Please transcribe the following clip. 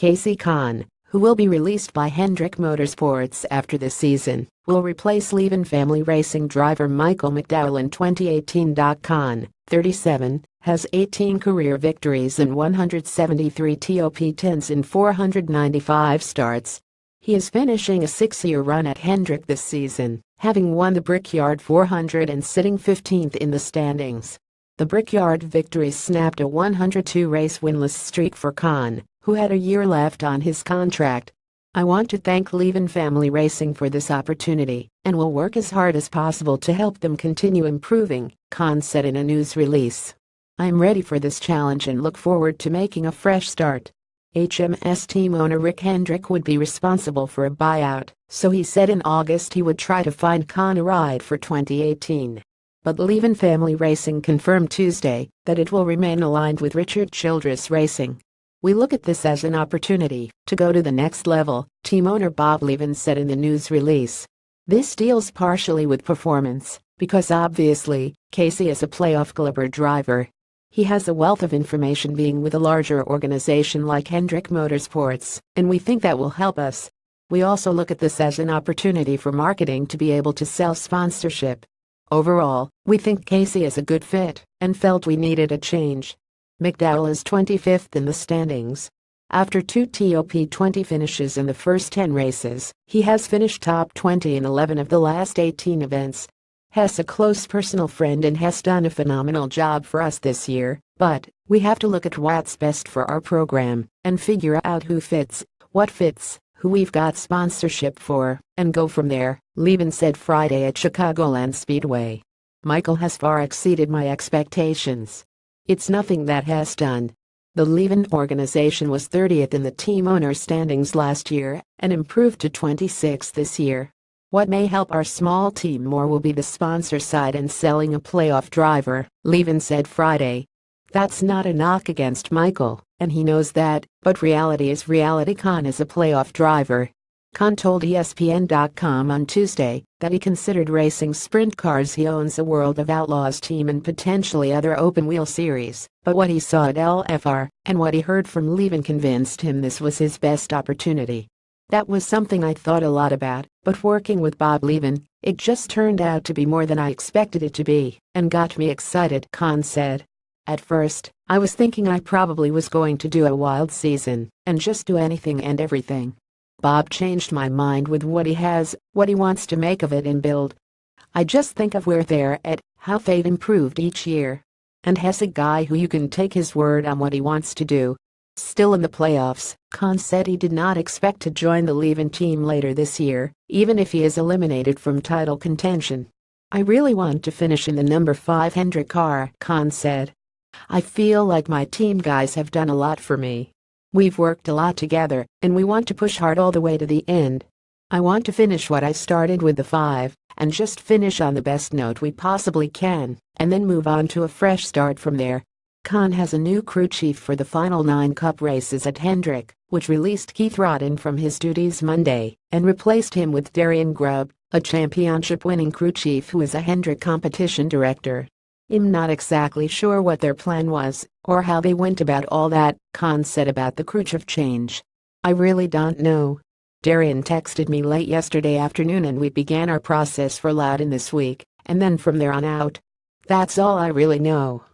Casey Kahn, who will be released by Hendrick Motorsports after this season, will replace Levin family racing driver Michael McDowell in 2018. Kahn, 37, has 18 career victories and 173 top-10s in 495 starts. He is finishing a 6-year run at Hendrick this season, having won the Brickyard 400 and sitting 15th in the standings. The Brickyard victories snapped a 102-race winless streak for Kahn, who had a year left on his contract. "I want to thank Levin Family Racing for this opportunity and will work as hard as possible to help them continue improving," Kahn said in a news release. "I'm ready for this challenge and look forward to making a fresh start." HMS team owner Rick Hendrick would be responsible for a buyout, so he said in August he would try to find Kahn a ride for 2018. But Levin Family Racing confirmed Tuesday that it will remain aligned with Richard Childress Racing. "We look at this as an opportunity to go to the next level," team owner Bob Levin said in the news release. "This deals partially with performance, because obviously, Casey is a playoff-caliber driver. He has a wealth of information being with a larger organization like Hendrick Motorsports, and we think that will help us. We also look at this as an opportunity for marketing to be able to sell sponsorship. Overall, we think Casey is a good fit and felt we needed a change." McDowell is 25th in the standings. After 2 top 20 finishes in the first 10 races, he has finished top 20 in 11 of the last 18 events. "Hess a close personal friend and has done a phenomenal job for us this year, but we have to look at what's best for our program and figure out who fits, what fits, who we've got sponsorship for, and go from there," Levin said Friday at Chicagoland Speedway. "Michael has far exceeded my expectations. It's nothing that Hess done." The Levin organization was 30th in the team owner standings last year and improved to 26th this year. "What may help our small team more will be the sponsor side and selling a playoff driver," Levin said Friday. "That's not a knock against Michael, and he knows that, but reality is reality. Kahn is a playoff driver." Kahn told ESPN.com on Tuesday that he considered racing sprint cars. He owns a World of Outlaws team and potentially other open-wheel series, but what he saw at LFR and what he heard from Levin convinced him this was his best opportunity. "That was something I thought a lot about, but working with Bob Levin, it just turned out to be more than I expected it to be and got me excited," Kahn said. "At first, I was thinking I probably was going to do a wild season and just do anything and everything. Bob changed my mind with what he has, what he wants to make of it and build. I just think of where they're at, how they've improved each year. And Hess a guy who you can take his word on what he wants to do." Still in the playoffs, Kahn said he did not expect to join the Levin team later this year, even if he is eliminated from title contention. "I really want to finish in the number 5 Hendrick car," Kahn said. "I feel like my team guys have done a lot for me. We've worked a lot together, and we want to push hard all the way to the end. I want to finish what I started with the 5, and just finish on the best note we possibly can, and then move on to a fresh start from there." Kahn has a new crew chief for the final 9 Cup races at Hendrick, which released Keith Rodden from his duties Monday and replaced him with Darian Grubb, a championship-winning crew chief who is a Hendrick competition director. "I'm not exactly sure what their plan was or how they went about all that," Kahn said about the crew chief change. "I really don't know. Darian texted me late yesterday afternoon and we began our process for Loudon this week, and then from there on out. That's all I really know."